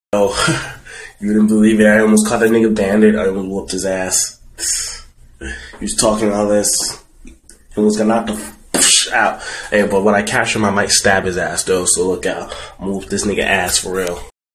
Oh, you wouldn't believe it. I almost caught that nigga Bandit. I almost whooped his ass. He was talking all this. He almost got knocked the out. Hey, but when I catch him, I might stab his ass though. So look out. I'm gonna whoop this nigga ass for real.